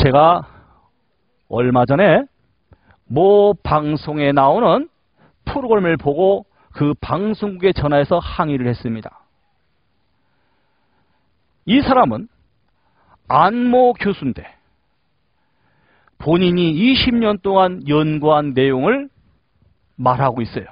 제가 얼마 전에 모 방송에 나오는 프로그램을 보고 그 방송국에 전화해서 항의를 했습니다. 이 사람은 안모 교수인데 본인이 20년 동안 연구한 내용을 말하고 있어요.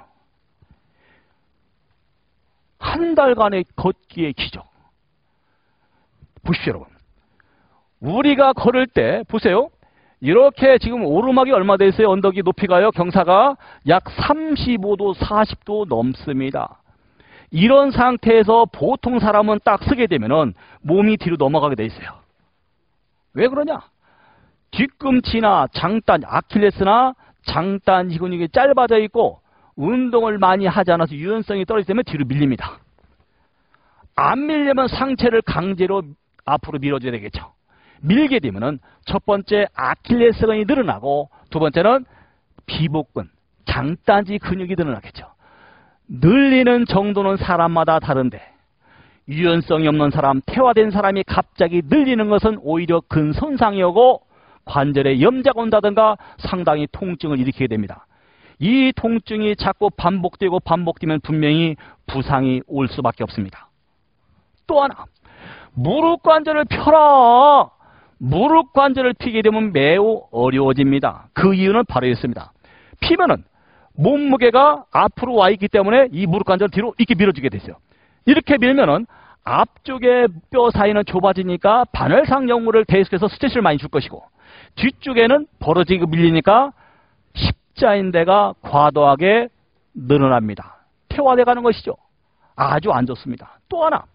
한 달간의 걷기의 기적. 보십시오, 여러분. 우리가 걸을 때 보세요. 이렇게 지금 오르막이 얼마 돼 있어요? 언덕이 높이가요? 경사가 약 35도, 40도 넘습니다. 이런 상태에서 보통 사람은 딱 쓰게 되면은 몸이 뒤로 넘어가게 돼 있어요. 왜 그러냐? 뒤꿈치나 장단, 아킬레스나 장단 근육이 짧아져 있고 운동을 많이 하지 않아서 유연성이 떨어지기 때문에 뒤로 밀립니다. 안 밀려면 상체를 강제로 앞으로 밀어줘야 되겠죠. 밀게 되면은 첫 번째 아킬레스건이 늘어나고 두 번째는 비복근, 장단지 근육이 늘어나겠죠. 늘리는 정도는 사람마다 다른데 유연성이 없는 사람, 퇴화된 사람이 갑자기 늘리는 것은 오히려 근손상이 오고 관절에 염자가 온다든가 상당히 통증을 일으키게 됩니다. 이 통증이 자꾸 반복되고 반복되면 분명히 부상이 올 수밖에 없습니다. 또 하나, 무릎 관절을 펴라. 무릎 관절을 피게 되면 매우 어려워집니다. 그 이유는 바로 있습니다. 피면은 몸무게가 앞으로 와 있기 때문에 이 무릎 관절을 뒤로 이렇게 밀어주게 되죠. 이렇게 밀면은 앞쪽에 뼈 사이는 좁아지니까 반월상 역물을 계속해서 스트레스를 많이 줄 것이고 뒤쪽에는 벌어지고 밀리니까 십자인대가 과도하게 늘어납니다. 퇴화돼 가는 것이죠. 아주 안 좋습니다. 또 하나,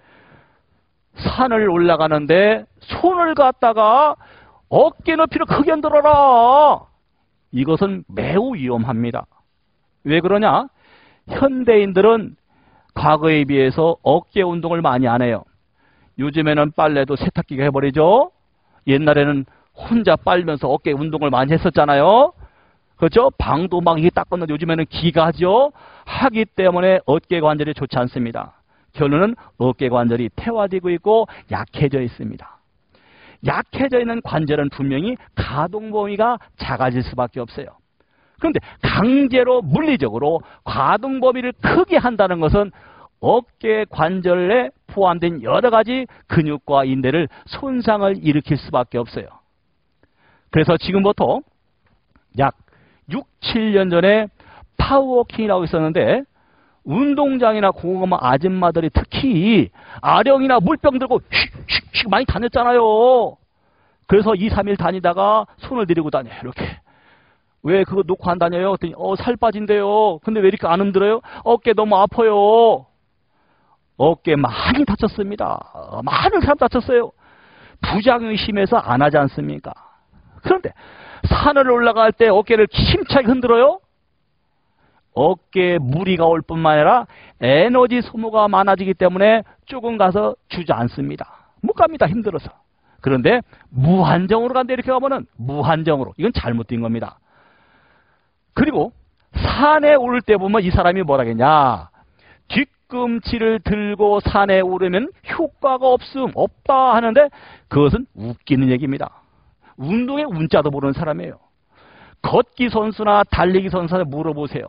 산을 올라가는데 손을 갖다가 어깨 높이로 크게 흔들어라. 이것은 매우 위험합니다. 왜 그러냐? 현대인들은 과거에 비해서 어깨 운동을 많이 안 해요. 요즘에는 빨래도 세탁기가 해버리죠. 옛날에는 혼자 빨면서 어깨 운동을 많이 했었잖아요. 그렇죠? 방도 막 이게 닦았는데 요즘에는 기가 하죠. 하기 때문에 어깨 관절이 좋지 않습니다. 결론은 어깨 관절이 퇴화되고 있고 약해져 있습니다. 약해져 있는 관절은 분명히 가동 범위가 작아질 수밖에 없어요. 그런데 강제로 물리적으로 가동 범위를 크게 한다는 것은 어깨 관절에 포함된 여러 가지 근육과 인대를 손상을 일으킬 수밖에 없어요. 그래서 지금부터 약 6, 7년 전에 파워워킹이라고 있었는데 운동장이나 공공하면 아줌마들이 특히 아령이나 물병 들고 휙휙휙 많이 다녔잖아요. 그래서 2, 3일 다니다가 손을 들이고 다녀요. 이렇게. 왜 그거 놓고 안 다녀요? 그랬더니 살 빠진대요. 근데 왜 이렇게 안 힘들어요? 어깨 너무 아파요. 어깨 많이 다쳤습니다. 많은 사람 다쳤어요. 부작용이 심해서 안 하지 않습니까? 그런데 산을 올라갈 때 어깨를 힘차게 흔들어요. 어깨에 무리가 올 뿐만 아니라 에너지 소모가 많아지기 때문에 조금 가서 주저앉습니다. 못 갑니다. 힘들어서. 그런데 무한정으로 간다 이렇게 가면은 무한정으로. 이건 잘못된 겁니다. 그리고 산에 오를 때 보면 이 사람이 뭐라겠냐. 뒤꿈치를 들고 산에 오르면 효과가 없다 하는데 그것은 웃기는 얘기입니다. 운동의 운자도 모르는 사람이에요. 걷기 선수나 달리기 선수한테 물어보세요.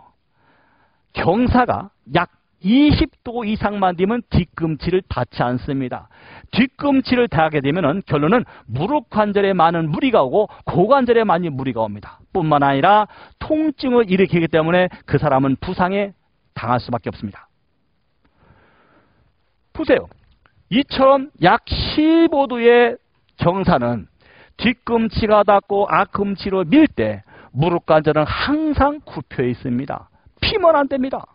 경사가 약 20도 이상만 되면 뒤꿈치를 닿지 않습니다. 뒤꿈치를 닿게 되면 결론은 무릎 관절에 많은 무리가 오고 고관절에 많이 무리가 옵니다. 뿐만 아니라 통증을 일으키기 때문에 그 사람은 부상에 당할 수밖에 없습니다. 보세요. 이처럼 약 15도의 경사는 뒤꿈치가 닿고 앞꿈치로 밀 때 무릎 관절은 항상 굽혀 있습니다. 피면 안 됩니다.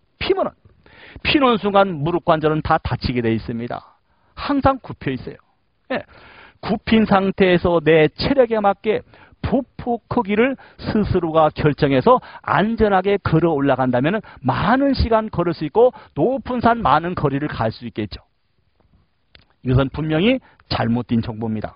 피는 순간 무릎 관절은 다 다치게 되어 있습니다. 항상 굽혀 있어요. 예. 굽힌 상태에서 내 체력에 맞게 보폭 크기를 스스로가 결정해서 안전하게 걸어 올라간다면 많은 시간 걸을 수 있고 높은 산 많은 거리를 갈 수 있겠죠. 이것은 분명히 잘못된 정보입니다.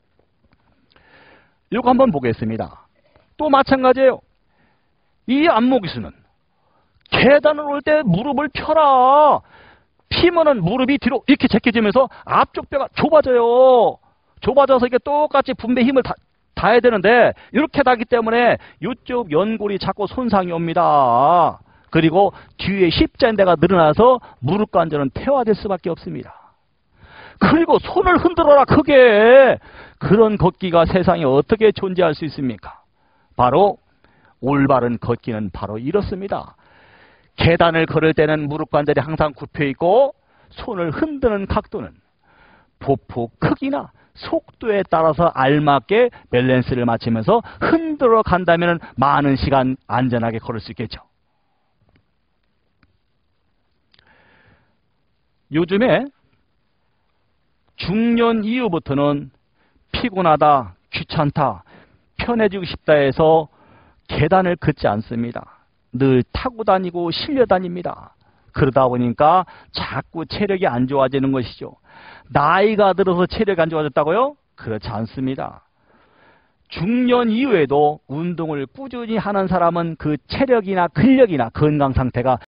이거 한번 보겠습니다. 또 마찬가지예요. 이 안모기수는 계단을 올 때 무릎을 펴라. 피면은 무릎이 뒤로 이렇게 제껴지면서 앞쪽 뼈가 좁아져요. 좁아져서 이게 똑같이 분배 힘을 다 해야 되는데 이렇게 다기 때문에 이쪽 연골이 자꾸 손상이 옵니다. 그리고 뒤에 십자인대가 늘어나서 무릎 관절은 퇴화될 수밖에 없습니다. 그리고 손을 흔들어라 크게. 그런 걷기가 세상에 어떻게 존재할 수 있습니까? 바로 올바른 걷기는 바로 이렇습니다. 계단을 걸을 때는 무릎 관절이 항상 굽혀 있고 손을 흔드는 각도는 보폭 크기나 속도에 따라서 알맞게 밸런스를 맞추면서 흔들어 간다면 많은 시간 안전하게 걸을 수 있겠죠. 요즘에 중년 이후부터는 피곤하다, 귀찮다, 편해지고 싶다 해서 계단을 걷지 않습니다. 늘 타고 다니고 실려 다닙니다. 그러다 보니까 자꾸 체력이 안 좋아지는 것이죠. 나이가 들어서 체력이 안 좋아졌다고요? 그렇지 않습니다. 중년 이후에도 운동을 꾸준히 하는 사람은 그 체력이나 근력이나 건강 상태가